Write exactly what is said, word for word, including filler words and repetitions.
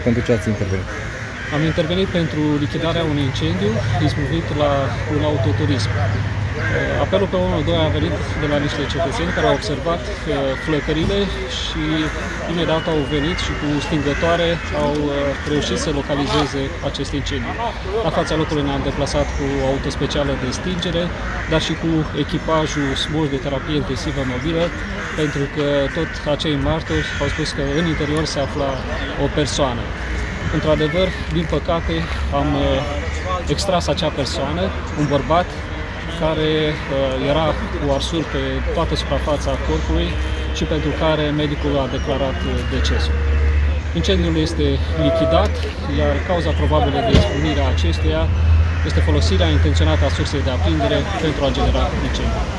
Pentru ce ați intervenit? Am intervenit pentru lichidarea unui incendiu izbucnit la un autoturism. Apelul pe unu unu doi a venit de la niște cetățeni care au observat flăcările și imediat au venit și cu stingătoare au reușit să localizeze acest incendiu. La fața locului ne-am deplasat cu o auto specială de stingere, dar și cu echipajul SMUR de terapie intensivă mobilă, pentru că tot acei martori au spus că în interior se afla o persoană. Într-adevăr, din păcate, am extras acea persoană, un bărbat, care uh, era cu arsuri pe toată suprafața corpului și pentru care medicul a declarat decesul. Incendiul este lichidat, iar cauza probabilă de izbucnire a acestuia este folosirea intenționată a sursei de aprindere pentru a genera incendiu.